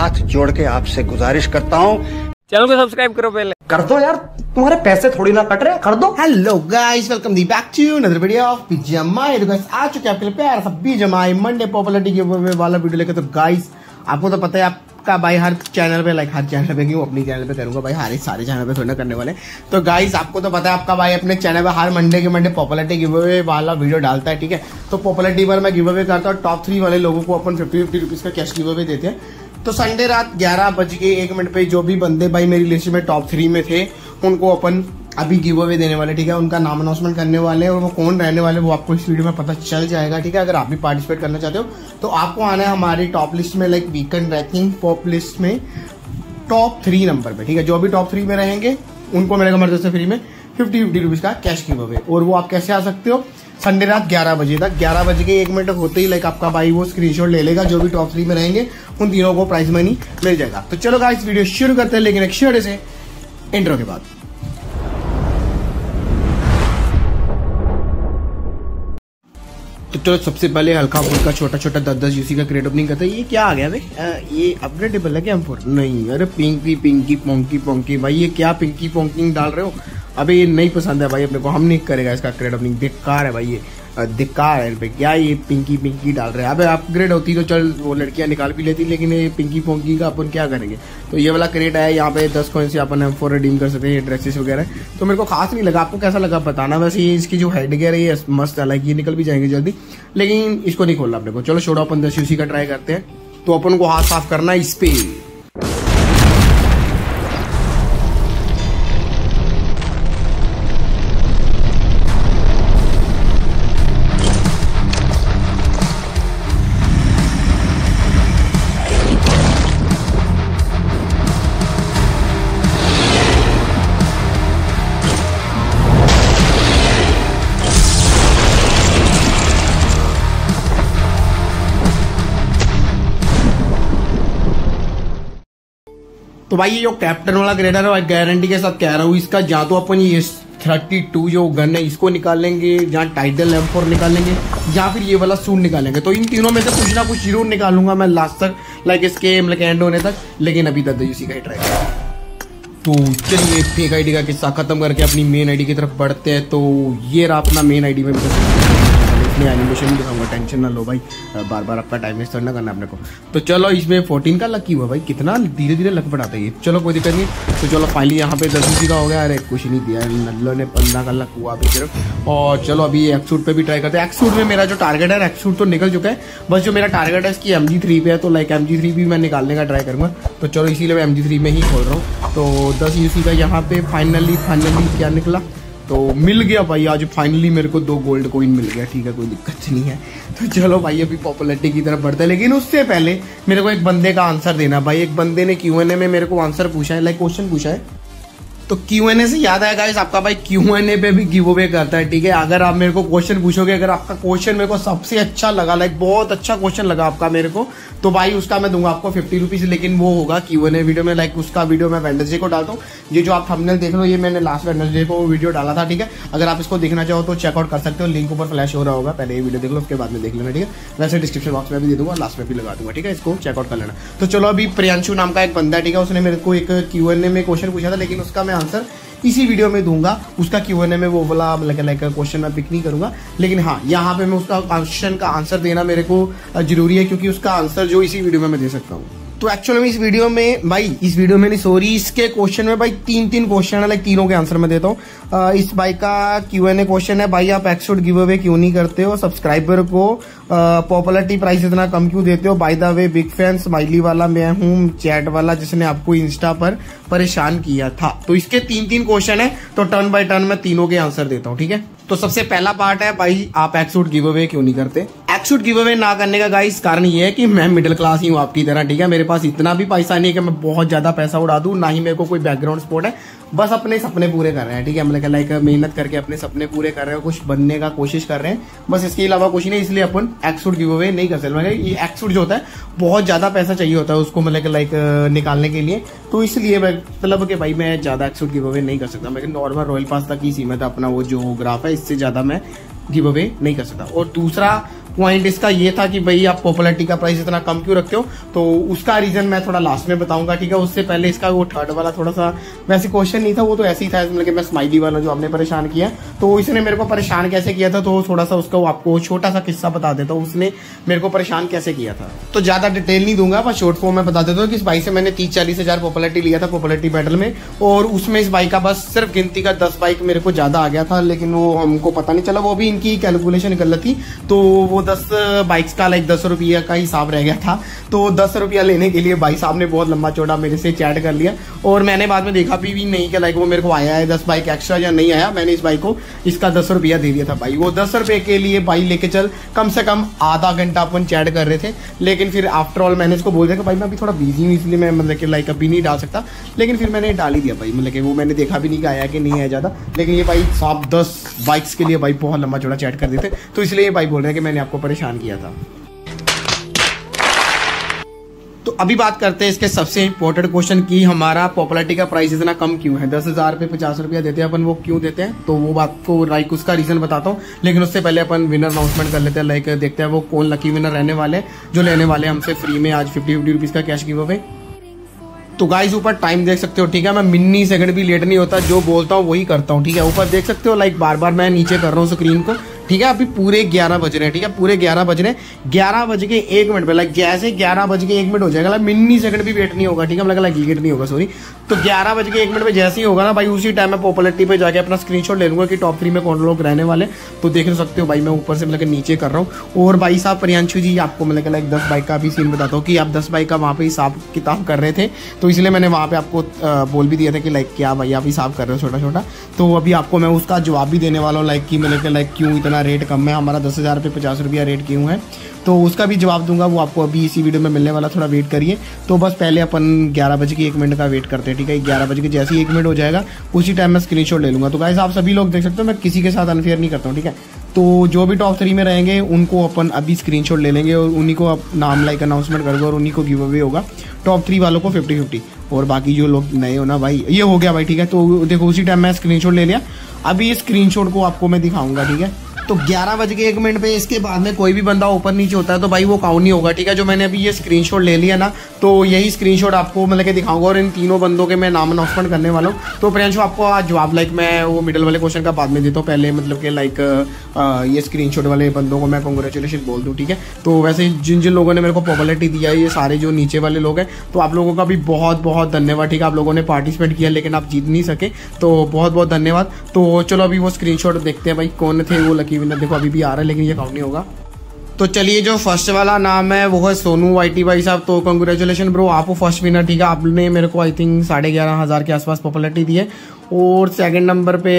हाथ जोड़ के आपसे गुजारिश करता हूँ, चैनल को सब्सक्राइब करो पहले। कर दो यार, तुम्हारे पैसे थोड़ी ना कट रहे, कर दो। Hello guys, welcome back to another video of BGMI. तो गाइस आ चुके हैं आपके लिए प्यारा सा बीजीएमआई मंडे पॉपुलरिटी गिवअवे वाला वीडियो लेकर। तो गाइस आपको तो पता है आपका भाई हर चैनल पे हर चैनल पे क्यों अपनी चैनल पे करूंगा भाई, हर एक सारे चैनल पे थोड़ा करने वाले। तो गाइस आपको तो पता है आपका भाई अपने चैनल पे हर मंडे के मंडे पॉपुलरिटी गिवअवे वाला वीडियो डालता है, ठीक है। तो पॉपुलरिटी पर मैं गिवअवे करता हूँ, टॉप 3 वाले लोगों को अपन 50 रुपीज का कैश गिवअवे देते हैं। तो संडे रात 11:01 पे जो भी बंदे भाई मेरी लिस्ट में टॉप 3 में थे उनको अपन अभी गिव अवे देने वाले, ठीक है। उनका नाम अनाउंसमेंट करने वाले हैं और वो कौन रहने वाले वो आपको इस वीडियो में पता चल जाएगा, ठीक है। अगर आप भी पार्टिसिपेट करना चाहते हो तो आपको आना है हमारी टॉप लिस्ट में, like weekend ranking pop list में टॉप 3 नंबर पे, ठीक है। जो भी टॉप 3 में रहेंगे उनको मेरे मर्जी से फ्री में 50 रुपीज का कैश गिव अवे। और वो आप कैसे आ सकते हो, संडे रात 11 बजे तक, 11:01 होते ही लाइक आपका भाई वो स्क्रीनशॉट ले लेगा। जो भी टॉप 3 में रहेंगे उन तीनों को प्राइज मनी मिल जाएगा। तो चलो गाइस वीडियो शुरू करते हैं, लेकिन एक छोटे से इंट्रो के बाद। तो चलो सबसे पहले हल्का फुल्का छोटा छोटा 10-10 यूसी का क्रेट ओपनिंग करते हैं। ये क्या आ गया भाई, ये अपग्रेडेबल है क्या M4? नहीं, अरे पिंकी पोंकी भाई, ये क्या पिंकी पोंकिंग डाल रहे हो? अबे ये नहीं पसंद है भाई अपने को, हम नहीं करेगा इसका क्रेट ओपनिंग, बेकार है भाई, ये धिक्कार है पे। क्या ये पिंकी डाल रहे हैं? अबे अपग्रेड होती तो चल वो लड़कियां निकाल भी लेती, लेकिन ये पिंकी पोंकी का अपन क्या करेंगे। तो ये वाला क्रेट है, यहाँ पे 10 कॉइन से अपन M4 रिडीम कर सकते हैं, ड्रेसेस वगैरह। तो मेरे को खास नहीं लगा, आपको कैसा लगा बताना। वैसे ये इसकी जो हेड गियर है ये मस्त है, ये निकल भी जाएंगे जल्दी, लेकिन इसको नहीं खोलना अपने को। चलो छोड़ो, अपन 10 यूसी का ट्राई करते हैं। तो अपन को हाथ साफ करना है इस पे। तो भाई ये जो कैप्टन वाला ग्रेडर है भाई, गारंटी के साथ कह रहा हूँ इसका जहाँ तो अपन ये 32 जो गन है इसको निकालेंगे, जहाँ टाइटल M4 निकालेंगे, या फिर ये वाला सूट निकालेंगे। तो इन तीनों में से कुछ ना कुछ जरूर निकालूंगा मैं लास्ट तक, लाइक इसके एंड होने तक। लेकिन अभी तक उसी का ही ट्राई करें। तो चलिए फेक आईडी का किस्सा खत्म करके अपनी मेन आईडी की तरफ बढ़ते हैं। तो ये रहा अपना मेन आईडी में इसमें एनिमेशन भी दिखाऊंगा, टेंशन ना लो भाई, बार बार आपका टाइम वेस्ट ना करना अपने को। तो चलो इसमें 14 का लक हुआ भाई, कितना धीरे धीरे लक बढ़ाता है ये। चलो कोई दिक्कत नहीं। तो चलो फाइनली यहाँ पे 10 का हो गया। अरे कुछ नहीं दिया नल्लो ने, 15 का लक हुआ अभी सिर्फ। और चलो अभी एक्सूट पे भी ट्राई करते हैं। एक्सूट में मेरा जो टारगेट है, एक्सूट तो निकल चुका है, बस जो मेरा टारगेट है इसकी MG3 पे है। तो लाइक MG3 भी मैं निकालने का ट्राई करूंगा। तो चलो इसीलिए मैं MG3 में ही खोल रहा हूँ। तो 10 यूसी का यहाँ पे फाइनली क्या निकला, तो मिल गया भाई आज फाइनली मेरे को 2 गोल्ड कॉइन मिल गया, ठीक है, कोई दिक्कत नहीं है। तो चलो भाई अभी पॉपुलरिटी की तरफ बढ़ते हैं, लेकिन उससे पहले मेरे को एक बंदे का आंसर देना भाई। एक बंदे ने Q&A में मेरे को आंसर पूछा है, लाइक क्वेश्चन पूछा है। तो Q&A से याद आया गाइस, आपका भाई Q&A पे भी गिव अवे करता है, ठीक है। अगर आप मेरे को क्वेश्चन पूछोगे, अगर आपका क्वेश्चन मेरे को सबसे अच्छा लगा, लाइक बहुत अच्छा क्वेश्चन लगा आपका मेरे को, तो भाई उसका मैं दूंगा आपको 50 रुपीज। लेकिन वो होगा Q&A वीडियो में, लाइक उसका वीडियो मैं वेडनेसडे को डालता हूँ। ये जो आप थंबनेल देख लो, ये मैंने लास्ट वेडनेसडे को वीडियो डाला था, ठीक है। अगर आप इसको देखना चाहो तो चेकआउट कर सकते हो, लिंक ऊपर फ्लैश हो रहा होगा, पहले ये वीडियो देख लो उसके बाद में देख लेना, ठीक है। वैसे डिस्क्रिप्शन बॉक्स में भी दे दूंगा, लास्ट में भी लगा दूंगा, ठीक है, इसको चेकआउट कर लेना। तो चलो अभी प्रियांशु नाम का एक बंदा, ठीक है, उसने मेरे को एक Q&A में क्वेश्चन पूछा था, लेकिन उसका मैं आंसर इसी वीडियो में दूंगा। उसका Q&A में वो वाला लाइक क्वेश्चन मैं पिक नहीं करूंगा, लेकिन हाँ यहाँ पे मैं उसका क्वेश्चन का आंसर देना मेरे को जरूरी है, क्योंकि उसका आंसर जो इसी वीडियो में मैं दे सकता हूँ। तो एक्चुअली में इस वीडियो में नहीं, सॉरी, इसके क्वेश्चन में भाई 3 क्वेश्चन है, लाइक तीनों के आंसर मैं देता हूँ। इस भाई का Q&A क्वेश्चन है, भाई आप एक्सूट गिव अवे क्यों नहीं करते हो, सब्सक्राइबर को पॉपुलरिटी प्राइस इतना कम क्यों देते हो, by the way big fan, smiley वाला मैं हूँ, चैट वाला जिसने आपको इंस्टा पर परेशान किया था। तो इसके 3 क्वेश्चन है, तो टर्न बाय टर्न मैं तीनों के आंसर देता हूँ, ठीक है। तो सबसे पहला पार्ट है भाई, आप एक्सूट गिव अवे क्यों नहीं करते। एक्सूट गिव अवे ना करने का गाइस कारण ये है कि मैं मिडिल क्लास ही हूँ आपकी तरह, ठीक है। मेरे पास इतना भी पैसा नहीं है कि मैं बहुत ज्यादा पैसा उड़ा दूं, ना ही मेरे को कोई बैकग्राउंड सपोर्ट है। बस अपने सपने पूरे कर रहे हैं, ठीक है। मतलब लाइक मेहनत करके अपने सपने पूरे कर रहे हैं, कुछ बनने का कोशिश कर रहे हैं, बस इसके अलावा कुछ नहीं। इसलिए अपन एक्सूट गिव अवे नहीं कर सकते। मतलब ये एक्सूट जो होता है बहुत ज्यादा पैसा चाहिए होता है उसको, मतलब लाइक निकालने के लिए। तो इसलिए मतलब कि भाई मैं ज्यादा एक्सूट गिव अवे नहीं कर सकता। मैं नॉर्मल रॉयल पास तक ही सीमित है अपना वो जो ग्राफ है, इससे ज्यादा मैं गिव अवे नहीं कर सकता। और दूसरा पॉइंट इसका ये था कि भाई आप पॉपुलैरिटी का प्राइस इतना कम क्यों रखते हो, तो उसका रीजन मैं थोड़ा लास्ट में बताऊंगा, ठीक है। उससे पहले इसका वो थर्ड वाला थोड़ा सा वैसे क्वेश्चन नहीं था, वो तो ऐसे ही था, मतलब कि मैं स्माइली वाला जो आपने परेशान किया, तो इसने मेरे को परेशान कैसे किया था, तो थोड़ा सा उसका आपको छोटा सा किस्सा बता देता हूँ, उसने मेरे को परेशान कैसे किया था। तो ज्यादा डिटेल नहीं दूंगा, बस शॉर्ट फॉर्म में बता देता हूँ कि इस बाइक से मैंने 30-40 हजार पॉपुलैरिटी लिया था पॉपुलैरिटी बैटल में, और उसमें इस बाइक का बस सिर्फ गिनती का 10 बाइक मेरे को ज्यादा आ गया था, लेकिन वो हमको पता नहीं चला, वो भी इनकी कैलकुलेशन गलत थी। तो वो 10 बाइक्स का लाइक 10 रुपया का हिसाब रह गया था, तो 10 रुपया लेने के लिए भाई साहब ने बहुत लंबा चौड़ा मेरे से चैट कर लिया, और मैंने बाद में देखा भी नहीं कि लाइक वो मेरे को आया है 10 बाइक एक्स्ट्रा या नहीं आया। मैंने इस बाइक को इसका 10 रुपया दे दिया था भाई, वो 10 रुपए के लिए भाई लेके चल, कम से कम आधा घंटा अपन चैट कर रहे थे। लेकिन फिर आफ्टर ऑल मैंने इसको बोल दिया कि भाई मैं अभी थोड़ा बिजी हूँ, इसलिए मैं मतलब कि लाइक अभी नहीं डाल सकता, लेकिन फिर मैंने डाल ही दिया भाई, मतलब कि वो मैंने देखा भी नहीं कि आया कि नहीं आया ज्यादा। लेकिन ये भाई साहब 10 बाइक्स के लिए भाई बहुत लंबा चौड़ा चैट कर देते, तो इसलिए ये भाई बोल रहे हैं कि मैंने आपको परेशान किया था। तो अभी बात करते हैं इसके सबसे इंपॉर्टेंट क्वेश्चन की, हमारा पॉपुलैरिटी का प्राइस इतना कम क्यों है, 10,000 पे 50 रुपया देते हैं अपन, वो क्यों देते हैं, तो वो बात को लाइक उसका रीजन बताता हूँ। लेकिन उससे पहले अपन विनर अनाउंसमेंट कर लेते हैं, लाइक देखते हैं वो कौन लकी विनर रहने वाले, जो लेने वाले हमसे फ्री में आज 50 रुपीज का कैश गिव अवे। तो गाइस ऊपर टाइम देख सकते हो, ठीक है, मैं मिनी सेकंड भी लेट नहीं होता, जो बोलता हूँ वही करता हूँ, ठीक है। ऊपर देख सकते हो लाइक बार बार मैं नीचे कर रहा हूँ स्क्रीन को, ठीक है। अभी पूरे 11 बज रहे हैं, ठीक है, पूरे 11 बज रहे हैं, 11 बज के 1 मिनट पे लाइक जैसे 11 बज के 1 मिनट हो जाएगा, लाइक मिनी सेकंड भी वेट नहीं होगा, ठीक है, मतलब लाइक नहीं होगा, सॉरी। तो 11 बज के 1 मिनट पे जैसे ही होगा ना भाई, उसी टाइम मैं पॉपुलैरिटी पे जाके अपना स्क्रीनशॉट ले लूंगा कि टॉप 3 में कौन लोग रहने वाले। तो देख सकते हो भाई मैं ऊपर से मतलब नीचे कर रहा हूँ। और भाई साहब प्रियांशु जी आपको मतलब लाइक 10 बाइक का भी सीन बताता हूँ कि आप 10 बाइक का वहाँ पे हिसाब किताब कर रहे थे, तो इसलिए मैंने वहाँ पे आपको बोल भी दिया था कि लाइक क्या भाई आप हिसाब कर रहे हो छोटा छोटा। तो अभी आपको मैं उसका जवाब भी देने वाला हूँ, लाइक कि मतलब लाइक क्यों इतना रेट कम है, हमारा 10,000 पे 50 रुपया रेट क्यों है, तो उसका भी जवाब दूंगा, वो आपको अभी इसी वीडियो में मिलने वाला, थोड़ा वेट करिए। तो बस पहले अपन 11 बजे के 1 मिनट का वेट करते हैं, ठीक है। 11 बजे के जैसे ही 1 मिनट हो जाएगा उसी टाइम मैं स्क्रीनशॉट ले लूंगा। तो गाइस आप सभी लोग देख सकते हो मैं किसी के साथ अनफेयर नहीं करता हूँ, ठीक है। तो जो भी टॉप 3 में रहेंगे उनको अपन अभी स्क्रीनशॉट ले लेंगे और उन्हीं को नाम लाइक अनाउंसमेंट कर दो और उन्हीं को गिव अवे होगा। टॉप 3 वालों को 50-50 और बाकी जो लोग नए हो ना भाई, ये हो गया भाई, ठीक है। तो देखो उसी टाइम मैं स्क्रीनशॉट ले लिया, अभी ये स्क्रीनशॉट को आपको मैं दिखाऊंगा, ठीक है। तो 11 बज के 1 मिनट पे इसके बाद में कोई भी बंदा ऊपर नीचे होता है तो भाई वो काउंट नहीं होगा, ठीक है। जो मैंने अभी ये स्क्रीनशॉट ले लिया ना, तो यही स्क्रीनशॉट आपको मतलब कि दिखाऊंगा और इन तीनों बंदों के मैं नाम अनाउंसमेंट करने वाला हूँ। तो प्रियांशु आपको आज जवाब लाइक मैं वो मिडल वाले क्वेश्चन का बाद में देता हूँ, पहले मतलब कि लाइक ये स्क्रीनशॉट वाले बंदों को मैं कांग्रेचुलेशन बोल दूँ, ठीक है। तो वैसे जिन जिन लोगों ने मेरे को पॉपुलैरिटी दिया है, ये सारे जो नीचे वाले लोग हैं, तो आप लोगों का भी बहुत बहुत धन्यवाद, ठीक है। आप लोगों ने पार्टिसिपेट किया लेकिन आप जीत नहीं सके, तो बहुत बहुत धन्यवाद। तो चलो अभी वो स्क्रीनशॉट देखते हैं भाई कौन थे वो लकी विनर। देखो अभी भी आ रहा है लेकिन ये काउंट नहीं होगा। तो चलिए जो फर्स्ट वाला नाम है वो है सोनू वाईटी भाई साहब, तो कंग्रेचुलेशन ब्रो, आप फर्स्ट विनर, ठीक है। आपने मेरे को आई थिंक 11,500 के आसपास पॉपुलैरिटी दी है। और सेकंड नंबर पे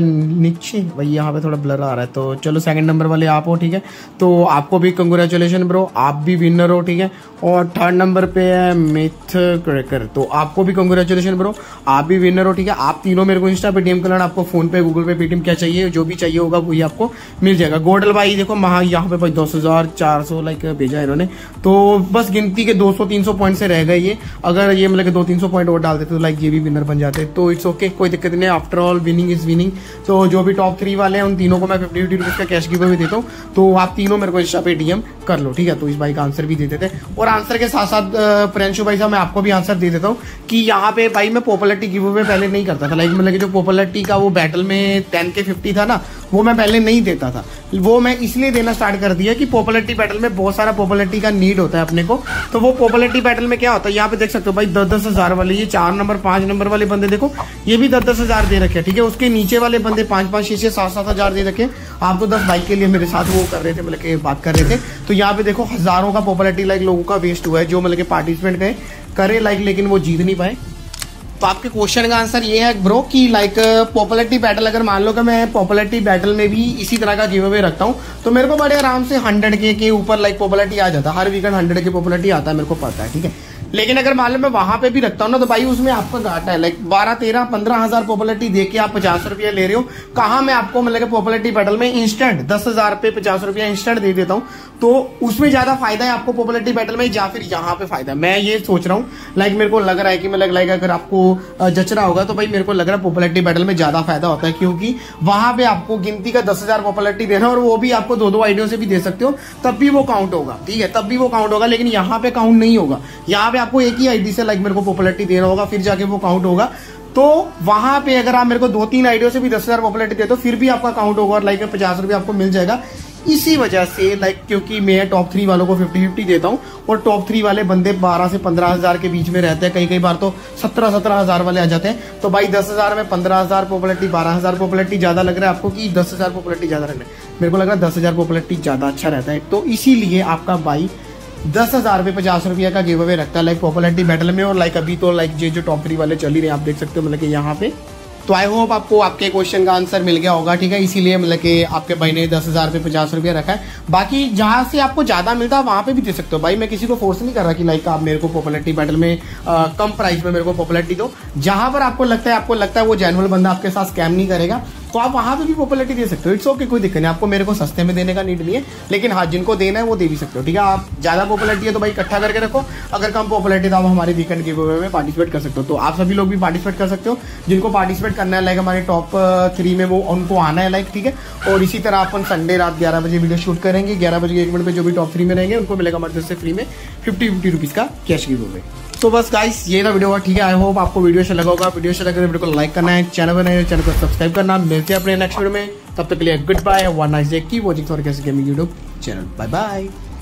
नीचे भाई यहाँ पे थोड़ा ब्लर आ रहा है, तो चलो सेकंड नंबर वाले आप हो, ठीक है। तो आपको भी कंग्रेचुलेशन ब्रो, आप भी विनर हो, ठीक है। और थर्ड नंबर पे है मिथ क्रैकर, तो आपको भी कंग्रेचुलेशन ब्रो, आप भी विनर हो, ठीक है। आप तीनों मेरे को इंस्टा पे डीएम करना, आपको फोन पे गूगल पे पेटीएम क्या चाहिए, जो भी चाहिए होगा वही आपको मिल जाएगा। गोडल भाई देखो यहाँ पे भाई 10,400 लाइक भेजा है इन्होंने, तो बस गिनती के 200-300 पॉइंट से रह गए ये। अगर ये मतलब 200-300 पॉइंट और डाल देते तो लाइक ये भी विनर बन जाते, तो इट्स ओके, कोई दिक्कत नहीं, after all winning is winning. तो जो भी टॉप 3 वाले हैं उन तीनों को मैं 50 रुपीज का कैश गिव अवे देता हूँ, तो आप तीनों मेरे को इंस्टा पे डीएम कर लो, ठीक है। तो इस भाई का आंसर भी दे देते हैं, और आंसर के साथ साथ प्रियांशु भाई साहब मैं आपको भी आंसर दे देता हूँ कि यहाँ पे भाई मैं पॉपुलैरिटी गिव अवे पहले नहीं करता था, लाइक मतलब कि जो पॉपुलैरिटी का वो बैटल में 10 के 50 था ना, वो मैं पहले नहीं देता था। वो मैं इसलिए देना स्टार्ट कर दिया कि पॉपुलैरिटी बैटल में बहुत सारा पॉपुलैरिटी का नीड होता है अपने को। तो वो पॉपुलैरिटी बैटल में क्या होता है, यहाँ पे देख सकते हो भाई 10-10 हजार वाले, ये 4 नंबर 5 नंबर वाले बंदे देखो ये भी 10-10 हजार दे रखे, ठीक है। उसके नीचे वाले बंदे 5-5, 6-6, 7-7 हजार दे रखे। आप तो 10 बाइक के लिए मेरे साथ वो कर रहे थे, मतलब कि बात कर रहे थे। तो यहाँ पे देखो हजारों का पॉपुलैरिटी लाइक लोगों का वेस्ट हुआ है, जो मतलब कि पार्टिसिपेंट गए करे लाइक, लेकिन वो जीत नहीं पाए। तो आपके क्वेश्चन का आंसर ये है ब्रो कि लाइक पॉपुलैरिटी बैटल, अगर मान लो कि मैं पॉपुलैरिटी बैटल में भी इसी तरह का गिव अवे रखता हूँ तो मेरे को बड़े आराम से 100 के ऊपर लाइक पॉपुलैरिटी आ जाता है। हर वीकेंड 100 के पॉपुलैरिटी आता है, मेरे को पता है, ठीक है। लेकिन अगर मान लो मैं वहां पे भी रखता हूँ ना, तो भाई उसमें आपका घाटा है, लाइक 12-13-15 हजार पॉपुलैरिटी देके आप 50 रुपया ले रहे हो। कहाँ मैं आपको मतलब पॉपुलैरिटी बैटल में इंस्टेंट 10,000 पे 50 रुपया इंस्टेंट दे देता हूँ, तो उसमें ज्यादा फायदा है आपको पॉपुलैरिटी बैटल में, या फिर यहाँ पे फायदा है। मैं ये सोच रहा हूँ लाइक मेरे को लग रहा है कि मैं लाइक अगर आपको जच रहा होगा तो भाई मेरे को लग रहा है पॉपुलैरिटी बैटल में ज्यादा फायदा होता है, क्योंकि वहां पे आपको गिनती का 10,000 पॉपुलैरिटी देना, और वो भी आपको 2-2 आईडियों से भी दे सकते हो, तब भी वो काउंट होगा, ठीक है, तब भी वो काउंट होगा। लेकिन यहाँ पे काउंट नहीं होगा, यहाँ पे आपको एक ही आईडी से लाइक मेरे को पॉपुलैरिटी देना होगा, फिर जाके वो काउंट होगा। तो वहां पे अगर आप मेरे को 2-3 आईडियों से भी 10,000 पॉपुलैरिटी देते हो फिर भी आपका काउंट होगा, और लाइक 50 रुपये आपको मिल जाएगा। इसी वजह से लाइक क्योंकि मैं टॉप 3 वालों को 50-50 देता हूं, और टॉप 3 वाले बंदे 12 से 15,000 के बीच में रहते हैं, कई बार तो 17,000 वाले आ जाते हैं। तो भाई 10,000 में 15,000 पॉपुलैरिटी, 12,000 पॉपुलैरिटी ज्यादा लग रहा है आपको कि 10,000 पॉपुलैरिटी ज्यादा लग रहा है? मेरे को लग रहा है 10,000 पॉपुलैरिटी ज्यादा अच्छा रहता है। तो इसीलिए आपका भाई 10,000 पे 50 रुपया का गिव अवे रखता है लाइक पॉपुलैरिटी बैटल में। और लाइक अभी तो लाइक जो टॉप 3 वाले चल ही रहे हैं, आप देख सकते हो मतलब कि यहाँ पे। तो आई होप आपको आपके क्वेश्चन का आंसर मिल गया होगा, ठीक है। इसीलिए मतलब कि आपके भाई ने 10,000 पे 50 रुपया रखा है। बाकी जहां से आपको ज्यादा मिलता है वहां पे भी दे सकते हो भाई, मैं किसी को फोर्स नहीं कर रहा कि लाइक आप मेरे को पॉपुलैरिटी बैटल में कम प्राइस में मेरे को पॉपुलैरिटी दो। जहां पर आपको लगता है वो जेन्युइन बंदा आपके साथ स्कैम नहीं करेगा, तो आप वहां पे भी पॉपुलैरिटी दे सकते हो। इट्स ओके, कोई दिक्कत नहीं, आपको मेरे को सस्ते में देने का नीड नहीं है। लेकिन हाँ, जिनको देना है वो दे भी सकते हो, ठीक है। आप ज्यादा पॉपुलैरिटी है तो भाई इकट्ठा करके रखो, अगर कम पॉपुलैरिटी तो आप हमारे वीकेंड गिव अवे में पार्टिसिपेट कर सकते हो। तो आप सभी लोग भी पार्टिसिपेट कर सकते हो, जिनको पार्टिसिपेट करना है लाइक हमारे टॉप 3 में, वो उनको आना है लाइक, ठीक है। और इसी तरह अपन संडे रात 11 बजे वीडियो शूट करेंगे, 11 बजे 1 मिनट पे जो भी टॉप 3 में रहेंगे उनको मिलेगा हमारे तरफ से फ्री में 50-50 रुपीज का कैश गिव अवे। तो बस गाइस ये था वीडियो, ठीक है। आई होप आपको वीडियो अच्छा लगा होगा। वीडियो अच्छा लगा तो वीडियो को लाइक करना है, चैनल बनाए चैनल को सब्सक्राइब करना। मिलते हैं अपने नेक्स्ट वीडियो में, तब तक के लिए good bye, one nice day, keep watching for कैसे gaming YouTube channel. Bye bye.